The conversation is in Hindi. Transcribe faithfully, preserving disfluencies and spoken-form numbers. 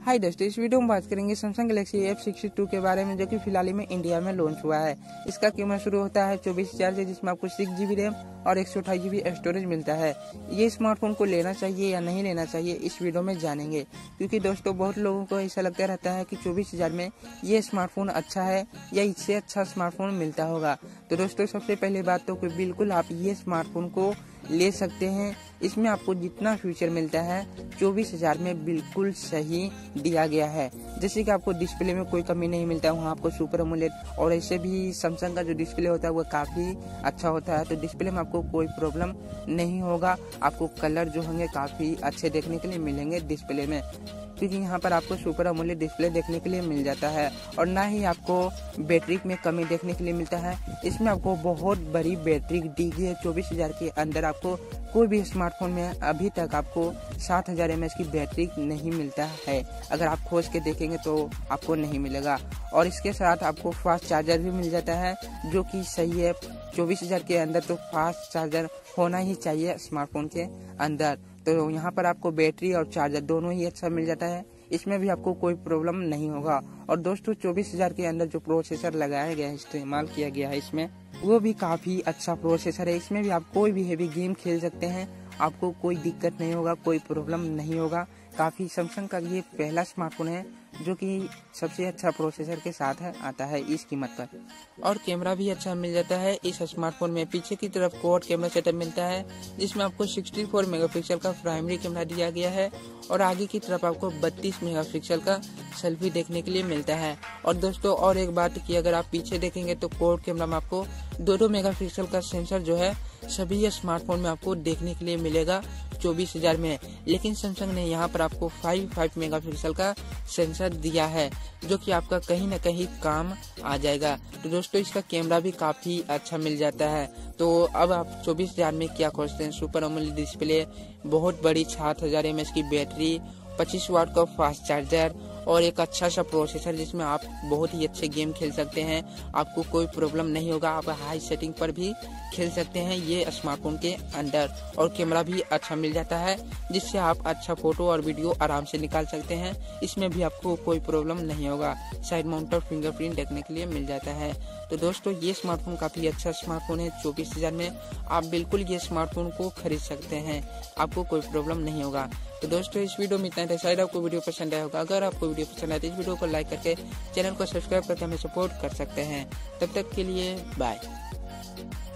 हाय दोस्तों, इस वीडियो में बात करेंगे Samsung Galaxy F sixty two के बारे में, जो कि फिलहाल में इंडिया में लॉन्च हुआ है। इसका कीमत शुरू होता है चौबीस हजार से, जिसमें आपको सिक्स जीबी रैम और एक सौ अठाईस जीबी स्टोरेज मिलता है। ये स्मार्टफोन को लेना चाहिए या नहीं लेना चाहिए, इस वीडियो में जानेंगे। क्योंकि दोस्तों बहुत लोगों को ऐसा लगता रहता है कि चौबीस हजार में ये स्मार्टफोन अच्छा है या इससे अच्छा स्मार्टफोन मिलता होगा। तो दोस्तों सबसे पहले बात तो कि बिल्कुल आप ये स्मार्टफोन को ले सकते हैं। इसमें आपको जितना फीचर मिलता है चौबीस हजार में बिल्कुल सही दिया गया है। जैसे कि आपको डिस्प्ले में कोई कमी नहीं मिलता है, वहाँ आपको सुपर एमोलेड और ऐसे भी सैमसंग का जो डिस्प्ले होता है वो काफ़ी अच्छा होता है। तो डिस्प्ले में आपको कोई प्रॉब्लम नहीं होगा। आपको कलर जो होंगे काफ़ी अच्छे देखने के लिए मिलेंगे डिस्प्ले में, क्योंकि यहाँ पर आपको सुपर एमोलेड डिस्प्ले देखने के लिए मिल जाता है। और ना ही आपको बैटरी में कमी देखने के लिए मिलता है। इसमें आपको बहुत बड़ी बैटरी दी गई है। चौबीस हजार के अंदर आपको कोई भी स्मार्टफोन में अभी तक आपको सात हजार एम एच की बैटरी नहीं मिलता है। अगर आप खोज के देखेंगे तो आपको नहीं मिलेगा। और इसके साथ आपको फास्ट चार्जर भी मिल जाता है, जो कि सही है। चौबीस हजार के अंदर तो फास्ट चार्जर होना ही चाहिए स्मार्टफोन के अंदर। तो यहाँ पर आपको बैटरी और चार्जर दोनों ही अच्छा मिल जाता है। इसमें भी आपको कोई प्रॉब्लम नहीं होगा। और दोस्तों चौबीस हजार के अंदर जो प्रोसेसर लगाया गया है, इस्तेमाल किया गया है इसमें, वो भी काफी अच्छा प्रोसेसर है। इसमें भी आप कोई भी हेवी गेम खेल सकते हैं, आपको कोई दिक्कत नहीं होगा, कोई प्रॉब्लम नहीं होगा। काफी सैमसंग का ये पहला स्मार्टफोन है जो कि सबसे अच्छा प्रोसेसर के साथ है, आता है इस कीमत पर। और कैमरा भी अच्छा मिल जाता है इस स्मार्टफोन में। पीछे की तरफ क्वाड कैमरा सेटअप मिलता है, जिसमें आपको चौंसठ मेगापिक्सल का प्राइमरी कैमरा दिया गया है और आगे की तरफ आपको बत्तीस मेगापिक्सल का सेल्फी देखने के लिए मिलता है। और दोस्तों और एक बात की, अगर आप पीछे देखेंगे तो क्वाड कैमरा में आपको दो दो मेगापिक्सल का सेंसर जो है सभी स्मार्टफोन में आपको देखने के लिए मिलेगा चौबीस हजार में। लेकिन सैमसंग ने यहाँ पर आपको फाइव फाइव मेगापिक्सल का सेंसर दिया है, जो कि आपका कहीं न कहीं काम आ जाएगा। तो दोस्तों इसका कैमरा भी काफी अच्छा मिल जाता है। तो अब आप चौबीस हजार में क्या खोजते हैं? सुपर एमोलेड डिस्प्ले, बहुत बड़ी सात हजार एम एच की बैटरी, पच्चीस वाट का फास्ट चार्जर और एक अच्छा सा प्रोसेसर, जिसमें आप बहुत ही अच्छे गेम खेल सकते हैं। आपको कोई प्रॉब्लम नहीं होगा। आप हाई सेटिंग पर भी खेल सकते हैं ये स्मार्टफोन के अंदर। और कैमरा भी अच्छा मिल जाता है, जिससे आप अच्छा फोटो और वीडियो आराम से निकाल सकते हैं। इसमें भी आपको कोई प्रॉब्लम नहीं होगा। साइड माउंटेड फिंगरप्रिंट देखने के लिए मिल जाता है। तो दोस्तों ये स्मार्टफोन काफी अच्छा स्मार्टफोन है। चौबीस हजार में आप बिल्कुल ये स्मार्टफोन को खरीद सकते हैं, आपको कोई प्रॉब्लम नहीं होगा। तो दोस्तों इस वीडियो में इतना था। शायद आपको वीडियो पसंद आया होगा। अगर आपको वीडियो पसंद आए तो इस वीडियो को लाइक करके चैनल को सब्सक्राइब करके हमें सपोर्ट कर सकते हैं। तब तक के लिए बाय।